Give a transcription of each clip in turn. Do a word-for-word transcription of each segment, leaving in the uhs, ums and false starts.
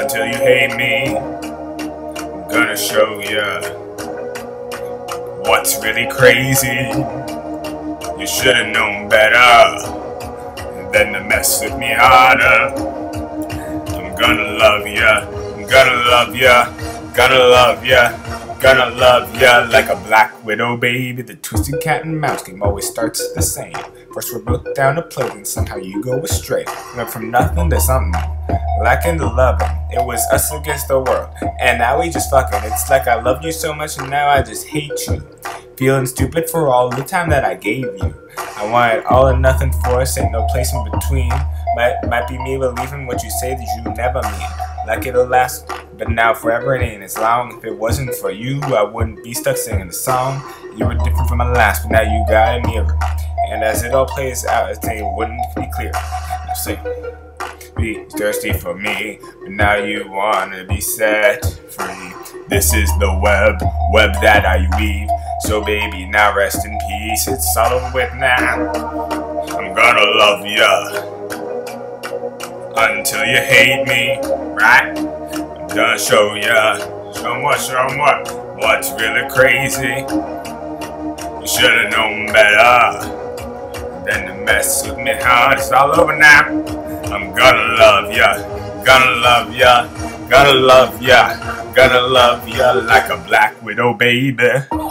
until you hate me. I'm gonna show ya what's really crazy. You should've known better than to mess with me harder. I'm gonna love ya, I'm gonna love ya, gonna love ya, gonna love ya like a black widow, baby. The twisted cat and mouse game always starts the same. First we're both down to play, then somehow you go astray. Went from nothing to something, lacking the loving. It was us against the world, and now we just fucking. It's like I love you so much and now I just hate you. Feeling stupid for all the time that I gave you. I wanted all or nothing for us, ain't no place in between. Might, might be me believing what you say that you never mean. Like it'll last, but now forever it ain't as long. If it wasn't for you, I wouldn't be stuck singing the song. You were different from my last, but now you got a mirror. And as it all plays out, I think it wouldn't be clear. Now say, be thirsty for me, but now you wanna be set free. This is the web, web that I weave. So baby, now rest in peace. It's all over with now. I'm gonna love ya until you hate me, right? I'm gonna show ya, show 'em what, show 'em what, what's really crazy. You should've known better than to mess with me hard. It's all over now. I'm gonna love ya, gonna love ya, gonna love ya, gonna love ya like a black widow, baby.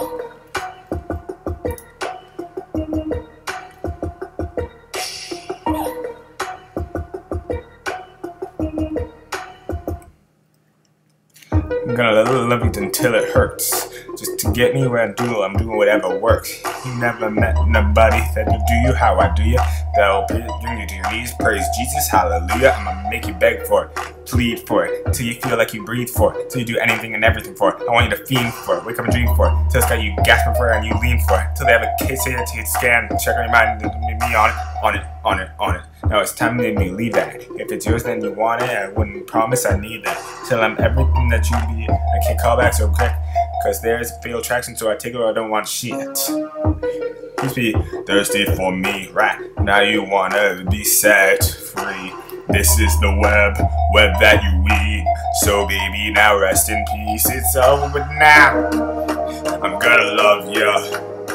I'm gonna love you until it hurts. Just to get me where I do, I'm doing whatever works. You never met nobody that'll do you how I do you. That'll bring you to your knees. Praise Jesus, hallelujah. I'ma make you beg for it, plead for it, till you feel like you breathe for it, till you do anything and everything for it. I want you to fiend for it, wake up and dream for it, till it's got you gasping for it and you lean for it, till they have a case of it, scan, check on your mind, and me on it, on it, on it, on it. Now it's time to me leave that. If it's yours, then you want it. I wouldn't promise I need that. Till I'm everything that you be. I can't call back so quick, cause there's fatal attraction, so I take it or I don't want shit. Please be thirsty for me, right? Now you wanna be set free. This is the web, web that you weave. So baby, now rest in peace. It's over with now. I'm gonna love ya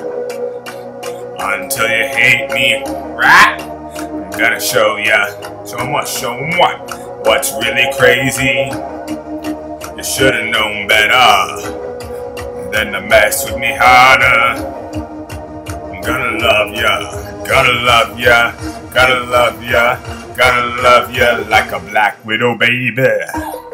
until you hate me, right? I'm gonna show ya, show 'em what, show 'em what, what's really crazy. You should've known better than to mess with me harder. I'm gonna love ya, gonna love ya, gonna love ya, gonna love ya like a black widow, baby.